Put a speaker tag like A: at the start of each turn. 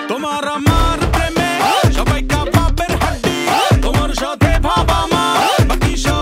A: তোমার আমার প্রেমে সবাই কাবাবের হাড্ডি, তোমার সাথে ভাবা মা বাকি সব